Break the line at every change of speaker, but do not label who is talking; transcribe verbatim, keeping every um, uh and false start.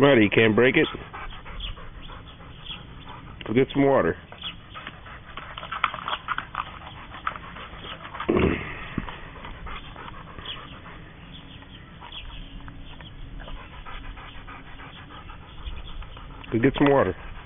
matter? You can't break it? Go get some water. Go get some water.